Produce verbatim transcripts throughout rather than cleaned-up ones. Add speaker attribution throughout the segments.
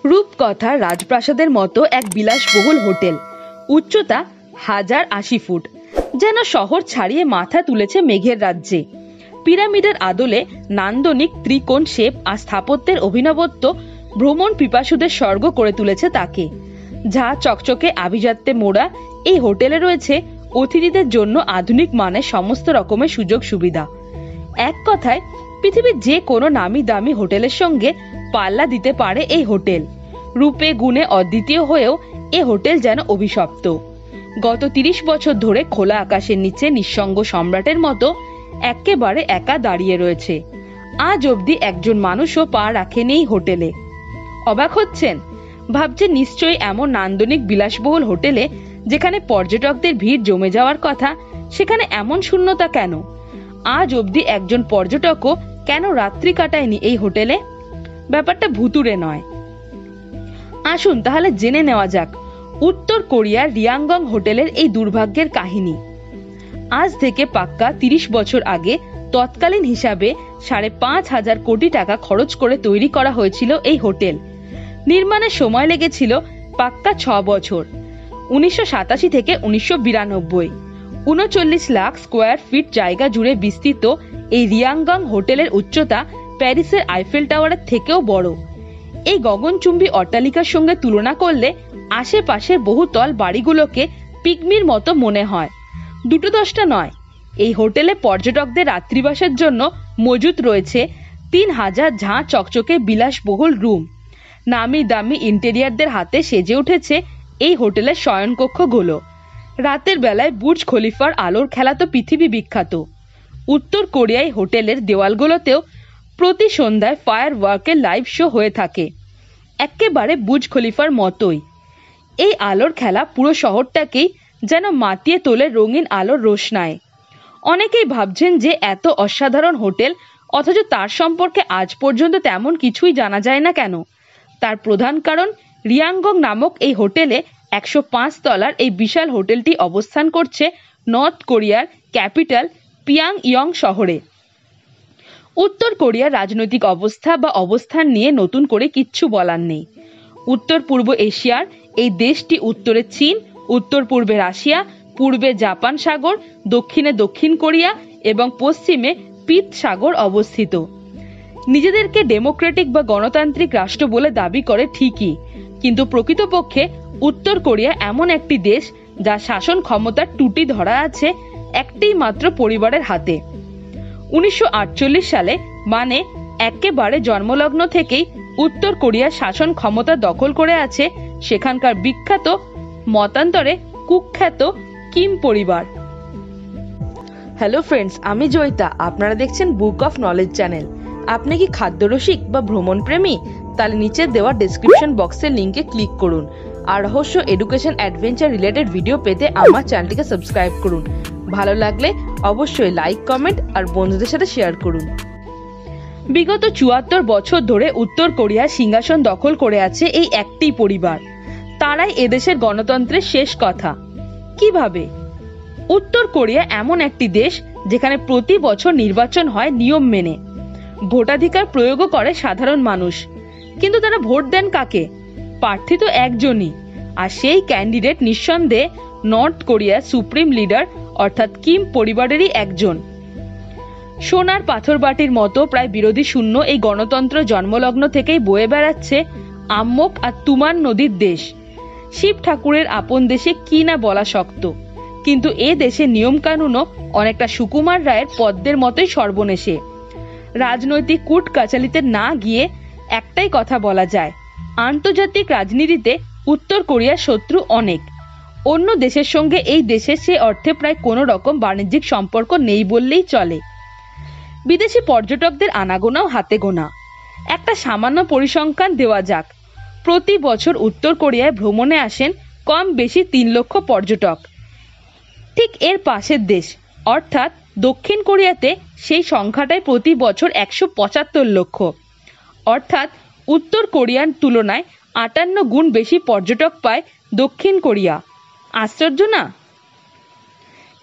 Speaker 1: রূপকথা রাজপ্রাসাদের মতো এক বিলাসবহুল হোটেল, উচ্চতা হাজার আশি ফুট, যেন শহর ছাড়িয়ে মাথা তুলেছে মেঘের রাজ্যে। পিরামিডের আদলে নান্দনিক ত্রিকোণ শেপ আর স্থাপত্যের অভিনবত্ব ভ্রমণ পিপাসুদের স্বর্গ করে তুলেছে তাকে। যা চকচকে আভিজাত্যে মোড়া এই হোটেলে রয়েছে অতিথিদের জন্য আধুনিক মানের সমস্ত রকমের সুযোগ সুবিধা। এক কথায় পৃথিবীর যে কোনো নামি দামি হোটেলের সঙ্গে পাল্লা দিতে পারে এই হোটেল। রূপে গুণে অদ্বিতীয় হয়েও এ হোটেল যেন অভিশপ্ত। গত তিরিশ বছর ধরে খোলা আকাশের নিচে নিঃসঙ্গ সম্রাটের মতো একেবারে একা দাঁড়িয়ে রয়েছে। আজ অবধি একজন মানুষও পা রাখেনি এই হোটেলে। অবাক হচ্ছেন? ভাবছেন নিশ্চয়ই এমন নান্দনিক বিলাসবহুল হোটেলে যেখানে পর্যটকদের ভিড় জমে যাওয়ার কথা, সেখানে এমন শূন্যতা কেন? আজ অবধি একজন পর্যটকও কেন রাত্রি কাটায়নি এই হোটেলে? ব্যাপারটা ভুতুড়ে নয়। আসুন তাহলে জেনে নেওয়া যাক উত্তর কোরিয়ার রিয়াংগং হোটেলের এই দুর্ভাগ্যের কাহিনী। আজ থেকে পাক্কা তিরিশ বছর আগে তৎকালীন হিসাবে সাড়ে পাঁচ হাজার কোটি টাকা খরচ করে তৈরি করা হয়েছিল এই হোটেল। নির্মাণের সময় লেগেছিল পাক্কা ছ বছর, উনিশশো সাতাশি থেকে উনিশশো বিরানব্বই। উনচল্লিশ লাখ স্কোয়ার ফিট জায়গা জুড়ে বিস্তৃত এই রিয়াংগং হোটেলের উচ্চতা প্যারিসের আইফেল টাওয়ারের থেকেও বড়। এই গগনচুম্বী অট্টালিকার সঙ্গে তুলনা করলে আশেপাশের বহুতল বাড়িগুলোকে পিগমির মতো মনে হয়। দুটো দশটা নয়, এই হোটেলে পর্যটকদের রাত্রিবাসের জন্য মজুত রয়েছে তিন হাজার ঝাঁ চকচকে বিলাসবহুল রুম। নামি দামি ইন্টেরিয়ারদের হাতে সেজে উঠেছে এই হোটেলের শয়নকক্ষগুলো। রাতের বেলায় বুর্জ খলিফার আলোর খেলা তো পৃথিবী বিখ্যাত। উত্তর কোরিয়ায় হোটেলের দেওয়ালগুলোতেও প্রতি সন্ধ্যায় ফায়ার ওয়ার্কের লাইভ শো হয়ে থাকে, একেবারে বুর্জ খলিফার মতোই। এই আলোর খেলা পুরো শহরটাকেই যেন মাতিয়ে তোলে রঙিন আলোর রোশনায়। অনেকেই ভাবছেন যে এত অসাধারণ হোটেল, অথচ তার সম্পর্কে আজ পর্যন্ত তেমন কিছুই জানা যায় না কেন? তার প্রধান কারণ রিয়াংগং নামক এই হোটেলে একশো পাঁচ তলার এই বিশাল হোটেলটি অবস্থান করছে নর্থ কোরিয়ার ক্যাপিটাল পিয়াংইয়ং শহরে। উত্তর কোরিয়ার রাজনৈতিক অবস্থা বা অবস্থান নিয়ে নতুন করে কিচ্ছু বলার নেই। উত্তর পূর্ব এশিয়ার এই দেশটি উত্তরে চীন, উত্তর পূর্বে রাশিয়া, পূর্বে জাপান সাগর, দক্ষিণে দক্ষিণ কোরিয়া এবং পশ্চিমে পিত সাগর অবস্থিত। নিজেদেরকে ডেমোক্রেটিক বা গণতান্ত্রিক রাষ্ট্র বলে দাবি করে ঠিকই, কিন্তু প্রকৃতপক্ষে উত্তর কোরিয়া এমন একটি দেশ যা শাসন ক্ষমতার টুটি ধরা আছে একটি মাত্র পরিবারের হাতে। উনিশশো আটচল্লিশ সালে, মানে একেবারে জন্মলগ্ন থেকেই উত্তর কোরিয়ার শাসন ক্ষমতা দখল করে আছে সেখানকার বিখ্যাত, মতান্তরে কুখ্যাত কিম পরিবার। হ্যালো ফ্রেন্ডস, আমি জয়িতা, আপনারা দেখছেন বুক অফ নলেজ চ্যানেল। আপনি কি খাদ্যরসিক বা ভ্রমণ প্রেমী? তাহলে নিচে দেওয়া ডেসক্রিপশন বক্সের লিঙ্কে ক্লিক করুন আর রহস্য, এডুকেশন, অ্যাডভেঞ্চার রিলেটেড ভিডিও পেতে আমার চ্যানেলটিকে সাবস্ক্রাইব করুন। ভালো লাগলে অবশ্যই লাইক, কমেন্ট আর বন্ধুদের সাথে শেয়ার করুন। বিগত চুয়াত্তর বছর ধরে উত্তর কোরিয়ার সিংহাসন দখল করে আছে এই একটি পরিবার। তারাই এদেশের গণতন্ত্রের শেষ কথা। কিভাবে? উত্তর কোরিয়া এমন একটি দেশ যেখানে প্রতি বছর নির্বাচন হয় নিয়ম মেনে। ভোটাধিকার প্রয়োগও করে সাধারণ মানুষ, কিন্তু তারা ভোট দেন কাকে? প্রার্থী তো একজনই, আর সেই ক্যান্ডিডেট নিঃসন্দেহে নর্থ কোরিয়ার সুপ্রিম লিডার অর্থাৎ কিম পরিবারেরই একজন। সোনার পাথর বাটির মতো প্রায় বিরোধী শূন্য এই গণতন্ত্র জন্মলগ্ন থেকেই বয়ে বেড়াচ্ছে আম্মক আর তুমান নদীর দেশ। শিব ঠাকুরের আপন দেশে কি না বলা শক্ত, কিন্তু এ দেশে নিয়ম কানুনও অনেকটা সুকুমার রায়ের পদ্মের মতোই সর্বনেশে। রাজনৈতিক কূট কাচালিতে না গিয়ে একটাই কথা বলা যায়, আন্তর্জাতিক রাজনীতিতে উত্তর কোরিয়ার শত্রু অনেক। অন্য দেশের সঙ্গে এই দেশের সে অর্থে প্রায় কোনো রকম বাণিজ্যিক সম্পর্ক নেই বললেই চলে। বিদেশি পর্যটকদের আনাগোনাও হাতে গোনা। একটা সামান্য পরিসংখ্যান দেওয়া যাক, প্রতি বছর উত্তর কোরিয়ায় ভ্রমণে আসেন কম বেশি তিন লক্ষ পর্যটক। ঠিক এর পাশের দেশ অর্থাৎ দক্ষিণ কোরিয়াতে সেই সংখ্যাটাই প্রতি বছর একশো পঁচাত্তর লক্ষ, অর্থাৎ উত্তর কোরিয়ার তুলনায় আটান্ন গুণ বেশি পর্যটক পায় দক্ষিণ কোরিয়া। আশ্চর্য না?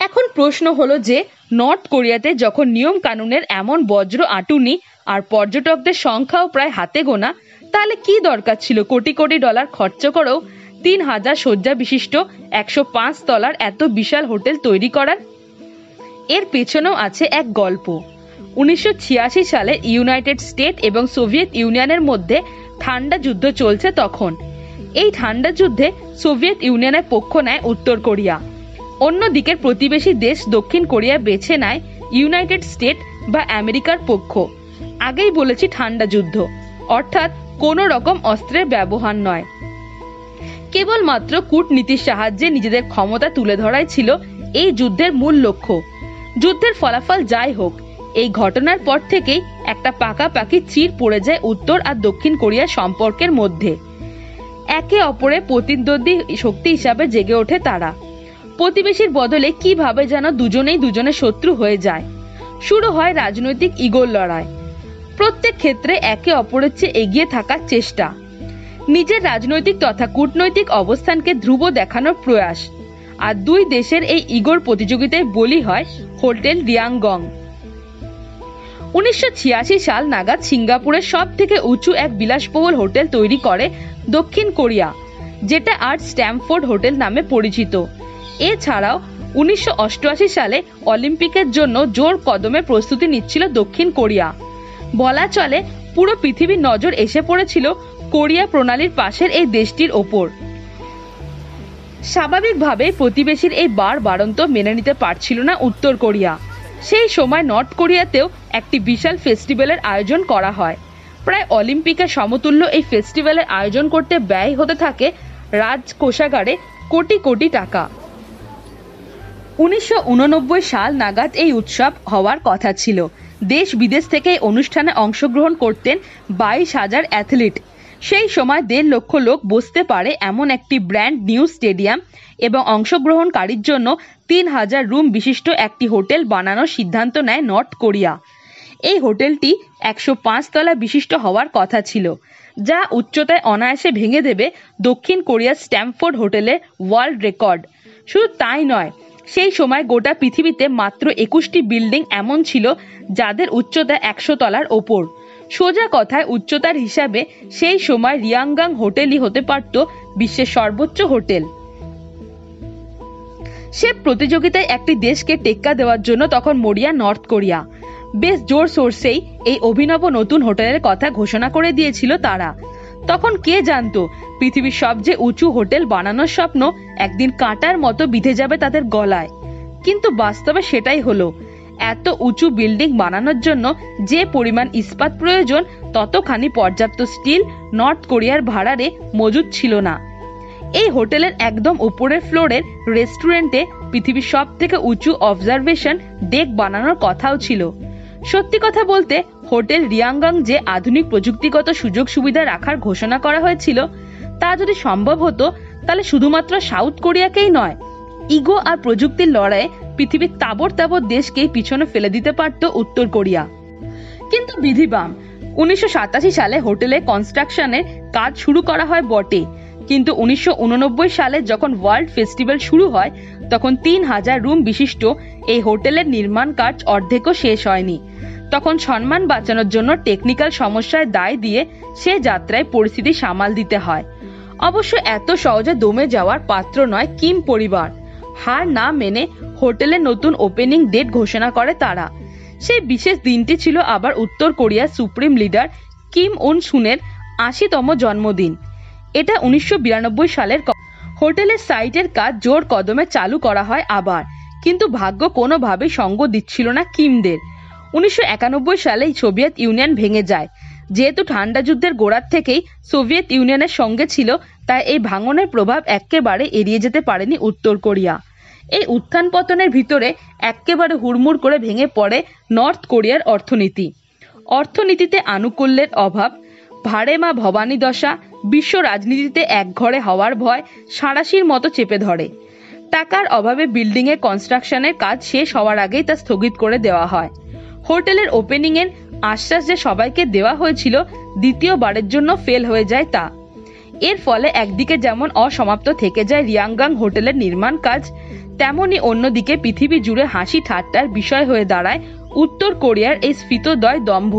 Speaker 1: এখন প্রশ্ন হলো যে নর্থ কোরিয়াতে যখন নিয়ম কানুনের এমন বজ্র আঁটুনি আর পর্যটকদের সংখ্যাও প্রায় হাতে গোনা, তাহলে কি দরকার ছিল কোটি কোটি ডলার খরচ করেও তিন হাজার শয্যা বিশিষ্ট একশো পাঁচ তলার এত বিশাল হোটেল তৈরি করার? এর পেছনেও আছে এক গল্প। উনিশশো ছিয়াশি সালে ইউনাইটেড স্টেট এবং সোভিয়েত ইউনিয়নের মধ্যে ঠান্ডা যুদ্ধ চলছে তখন। এই ঠান্ডা যুদ্ধে সোভিয়েত ইউনিয়নের পক্ষ নেয় উত্তর কোরিয়া, অন্যদিকের প্রতিবেশী দেশ দক্ষিণ কোরিয়া বেছে নেয় ইউনাইটেড স্টেট বা আমেরিকার পক্ষ। আগেই বলেছি ঠান্ডা যুদ্ধ, অর্থাৎ কোনো রকম অস্ত্রের ব্যবহার নয়, কেবলমাত্র কূটনীতির সাহায্যে নিজেদের ক্ষমতা তুলে ধরাই ছিল এই যুদ্ধের মূল লক্ষ্য। যুদ্ধের ফলাফল যাই হোক, এই ঘটনার পর থেকেই একটা পাকাপাকি চির পড়ে যায় উত্তর আর দক্ষিণ কোরিয়ার সম্পর্কের মধ্যে। একে অপরের প্রতিদ্বন্দ্বী শক্তি হিসাবে জেগে ওঠে তারা। প্রতিবেশীর বদলে কিভাবে যেন দুজনেই দুজনের শত্রু হয়ে যায়। শুরু হয় রাজনৈতিক ইগোর লড়াই, প্রত্যেক ক্ষেত্রে একে অপরের চেয়ে এগিয়ে থাকার চেষ্টা, নিজের রাজনৈতিক তথা কূটনৈতিক অবস্থানকে ধ্রুব দেখানোর প্রয়াস। আর দুই দেশের এই ইগোর প্রতিযোগিতায় বলি হয় হোটেল রিয়াংগং। উনিশশো ছিয়াশি সাল নাগাদ সিঙ্গাপুরের সব থেকে উঁচু এক বিলাসবহুল হোটেল তৈরি করে দক্ষিণ কোরিয়া, যেটা আজ স্ট্যামফোর্ড হোটেল নামে পরিচিত। এছাড়াও উনিশশো অষ্টআশি সালে অলিম্পিকের জন্য জোর কদমে প্রস্তুতি নিচ্ছিল দক্ষিণ কোরিয়া। বলা চলে পুরো পৃথিবীর নজর এসে পড়েছিল কোরিয়া প্রণালীর পাশের এই দেশটির ওপর। স্বাভাবিকভাবে প্রতিবেশীর এই বার বারন্ত মেনে নিতে পারছিল না উত্তর কোরিয়া। সেই সময় নর্থ কোরিয়াতেও একটি বিশাল ফেস্টিভ্যালের আয়োজন করা হয়। প্রায় অলিম্পিকের সমতুল্য এই ফেস্টিভ্যালের আয়োজন করতে ব্যয় হতে থাকে রাজকোষাগারে কোটি কোটি টাকা। উনিশশো উননব্বই সাল নাগাদ এই উৎসব হওয়ার কথা ছিল। দেশ বিদেশ থেকে এই অনুষ্ঠানে অংশগ্রহণ করতেন বাইশ হাজার অ্যাথলিট। সেই সময় দেড় লক্ষ লোক বসতে পারে এমন একটি ব্র্যান্ড নিউ স্টেডিয়াম এবং অংশগ্রহণকারীর জন্য তিন হাজার রুম বিশিষ্ট একটি হোটেল বানানোর সিদ্ধান্ত নেয় নর্থ কোরিয়া। এই হোটেলটি একশো পাঁচ তলা বিশিষ্ট হওয়ার কথা ছিল, যা উচ্চতায় অনায়াসে ভেঙে দেবে দক্ষিণ কোরিয়ার স্ট্যামফোর্ড হোটেলের ওয়ার্ল্ড রেকর্ড। শুধু তাই নয়, সেই সময় গোটা পৃথিবীতে মাত্র একুশটি বিল্ডিং এমন ছিল যাদের উচ্চতা একশো তলার ওপর। সোজা কথায় উচ্চতার হিসাবে সেই সময় রিয়াংগাং হোটেলই হতে পারত বিশ্বের সর্বোচ্চ হোটেল। সে প্রতিযোগিতায় একটি দেশকে টেক্কা দেওয়ার জন্য তখন মরিয়া নর্থ কোরিয়া। বেশ জোর সোর্সেই এই অভিনব নতুন হোটেলের কথা ঘোষণা করে দিয়েছিল তারা। তখন কে জানতো পৃথিবীর সবচেয়ে উঁচু হোটেল বানানোর স্বপ্ন একদিন কাঁটার মতো বিঁধে যাবে তাদের গলায়। কিন্তু বাস্তবে সেটাই হলো। এত উঁচু বিল্ডিং বানানোর জন্য যে পরিমাণ ইস্পাত প্রয়োজন, ততখানি পর্যাপ্ত স্টিল নর্থ কোরিয়ার ভাড়ারে মজুদ ছিল না। এই হোটেলের একদম উপরের ফ্লোরের রেস্টুরেন্টে পৃথিবীর সব থেকে উঁচু অবজারভেশন ডেক বানানোর কথাও ছিল। সত্যি কথা বলতে হোটেল রিয়াংগাং যে আধুনিক প্রযুক্তিগত সুযোগ সুবিধা রাখার ঘোষণা করা হয়েছিল, তা যদি সম্ভব হতো তাহলে শুধুমাত্র সাউথ কোরিয়াকেই নয়, ইগো আর প্রযুক্তির লড়াইয়ে পৃথিবীর তাবর তাবর দেশকেই পিছনে ফেলে দিতে পারত উত্তর কোরিয়া। কিন্তু বিধিবাম, উনিশশো সাতাশি সালে হোটেলের কনস্ট্রাকশনের কাজ শুরু করা হয় বটে, কিন্তু উনিশশো উননব্বই সালে যখন ওয়ার্ল্ড ফেস্টিভ্যাল শুরু হয় তখন তিন হাজার রুম বিশিষ্ট এই হোটেলের নির্মাণ কাজ অর্ধেকও শেষ হয়নি। তখন সম্মান বাঁচানোর জন্য টেকনিক্যাল সমস্যায় দায় দিয়ে সে যাত্রায় পরিস্থিতি সামাল দিতে হয়। অবশ্য এত সহজে দমে যাওয়ার পাত্র নয় কিম পরিবার। হার না মেনে হোটেলের নতুন ওপেনিং ডেট ঘোষণা করে তারা। সেই বিশেষ দিনটি ছিল আবার উত্তর কোরিয়ার সুপ্রিম লিডার কিম উন সুনের আশিতম জন্মদিন। এটা উনিশশো বিরানব্বই সালের। হোটেলের সাইটের কাজ জোর কদমে চালু করা হয় আবার, কিন্তু ভাগ্য কোনোভাবেই সঙ্গ দিচ্ছিল না কিমদের। উনিশশো একানব্বই সালে সোভিয়েত ইউনিয়ন ভেঙে যায়। যেহেতু ঠান্ডা যুদ্ধের গোড়ার থেকেই সোভিয়েত ইউনিয়নের সঙ্গে ছিল, তাই এই ভাঙনের প্রভাব একেবারে এড়িয়ে যেতে পারেনি উত্তর কোরিয়া। এই উত্থান পতনের ভিতরে একেবারে হুড়মুড় করে ভেঙে পড়ে নর্থ কোরিয়ার অর্থনীতি। অর্থনীতিতে আনুকূল্যের অভাব, ভাড়ে মা ভবানী দশা, বিশ্ব রাজনীতিতে একঘরে হওয়ার ভয় সাঁড়াশির মতো চেপে ধরে। টাকার অভাবে বিল্ডিং এর কনস্ট্রাকশনের কাজ শেষ হওয়ার আগেই তা স্থগিত করে দেওয়া হয়। হোটেলের ওপেনিং এর আশ্বাস যে সবাইকে দেওয়া হয়েছিল, দ্বিতীয়বারের জন্য ফেল হয়ে যায় তা। এর ফলে একদিকে যেমন অসমাপ্ত থেকে যায় রিয়াংগাং হোটেলের নির্মাণ কাজ, তেমনি অন্যদিকে পৃথিবী জুড়ে হাসি ঠাট্টার বিষয় হয়ে দাঁড়ায় উত্তর কোরিয়ার এই স্ফীতদয় দম্ভ।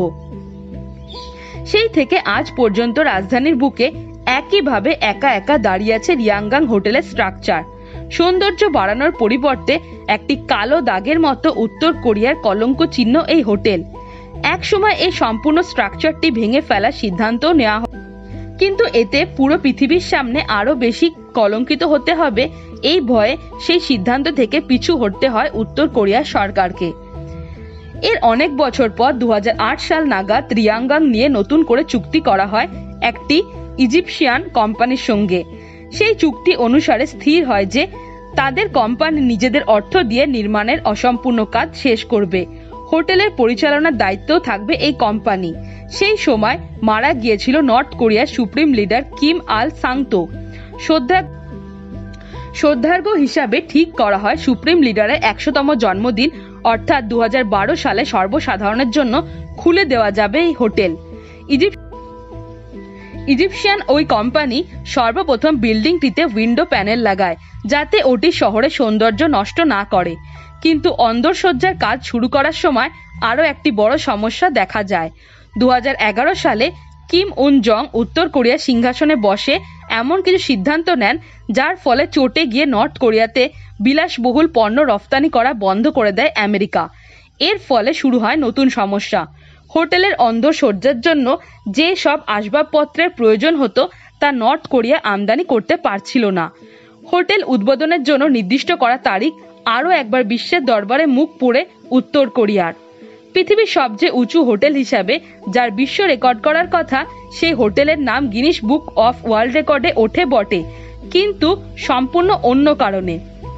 Speaker 1: সেই থেকে আজ পর্যন্ত রাজধানীর বুকে একইভাবে একা একা দাঁড়িয়ে আছে রিয়াংগাং হোটেলের স্ট্রাকচার। সৌন্দর্য বাড়ানোর পরিবর্তে একটি কালো দাগের মতো উত্তর কোরিয়ার কলঙ্ক চিহ্ন এই হোটেল। এক সময় এই সম্পূর্ণ স্ট্রাকচারটি ভেঙে ফেলার সিদ্ধান্ত নেওয়া হয়, কিন্তু এতে পুরো পৃথিবীর সামনে আরো বেশি কলঙ্কিত হতে হবে এই ভয়ে সেই সিদ্ধান্ত থেকে পিছু হটতে হয় উত্তর কোরিয়ার সরকারকে। এর অনেক বছর পর দু হাজার আট সাল নাগাদ রিয়াংগাং নিয়ে নতুন করে চুক্তি করা হয় একটি ইজিপশিয়ান কোম্পানির সঙ্গে। সেই চুক্তি অনুসারে স্থির হয় যে তাদের কোম্পানি নিজেদের অর্থ দিয়ে নির্মাণের অসম্পূর্ণ কাজ শেষ করবে। হোটেলের পরিচালনার দায়িত্বও থাকবে এই কোম্পানি। সেই সময় মারা গিয়েছিল নর্থ কোরিয়ার সুপ্রিম লিডার কিম আল সাংতো। শ্রদ্ধা শ্রদ্ধার্ঘ্য হিসাবে ঠিক করা হয় সুপ্রিম লিডারের একশোতম জন্মদিন অর্থাৎ দু হাজার বারো সালে সর্বসাধারণের জন্য খুলে দেওয়া যাবে এই হোটেল। ইজিপ্ট ইজিপশিয়ান ওই কোম্পানি সর্বপ্রথম বিল্ডিংটিতে উইন্ডো প্যানেল লাগায় যাতে ওটি শহরের সৌন্দর্য নষ্ট না করে, কিন্তু অন্দরসজ্জার কাজ শুরু করার সময় আরও একটি বড় সমস্যা দেখা যায়। দু হাজার এগারো সালে কিম উন জং উত্তর কোরিয়ার সিংহাসনে বসে এমন কিছু সিদ্ধান্ত নেন যার ফলে চটে গিয়ে নর্থ কোরিয়াতে বিলাসবহুল পণ্য রফতানি করা বন্ধ করে দেয় আমেরিকা। এর ফলে শুরু হয় নতুন সমস্যা। হোটেলের অন্দরসজ্জার জন্য যে সব আসবাবপত্রের প্রয়োজন হতো তা নর্থ কোরিয়া আমদানি করতে পারছিল না। হোটেল উদ্বোধনের জন্য নির্দিষ্ট করা তারিখ আরও একবার বিশ্বের দরবারে মুখ পুড়ে উত্তর কোরিয়ার। পৃথিবীর সবচেয়ে উঁচু হোটেল হিসাবে যার বিশ্ব রেকর্ড করার কথা, সেই হোটেলের নাম গিনিস বুক অফ ওয়ার্ল্ড রেকর্ডে ওঠে বটে, কিন্তু সম্পূর্ণ অন্য কারণে।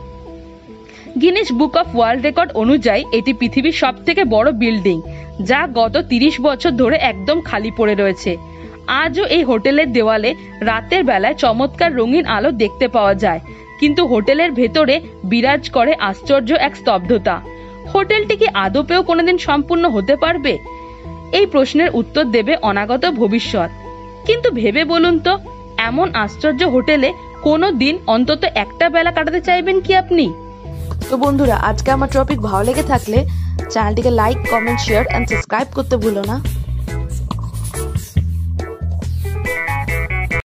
Speaker 1: Guinness book of world record অনুযায়ী এটি পৃথিবীর সব থেকে বড় বিল্ডিং, যা গত তিরিশ বছর ধরে একদম খালি পড়ে রয়েছে। আজও এই হোটেলের দেওয়ালে রাতের বেলায় চমৎকার রঙিন আলো দেখতে পাওয়া যায়, কিন্তু হোটেলের ভেতরে বিরাজ করে আশ্চর্য এক স্তব্ধতা। হোটেলটি কি আদপেও কোনোদিন সম্পূর্ণ হতে পারবে? এই প্রশ্নের উত্তর দেবে অনাগত ভবিষ্যৎ। কিন্তু ভেবে বলুন তো, এমন আশ্চর্য হোটেলে কোনো দিন অন্তত একটা বেলা কাটাতে চাইবেন কি আপনি?
Speaker 2: তো বন্ধুরা, আজকে আমার টপিক ভালো লেগে থাকলে চ্যানেলটিকে like, comment, share and subscribe করতে ভুলো না।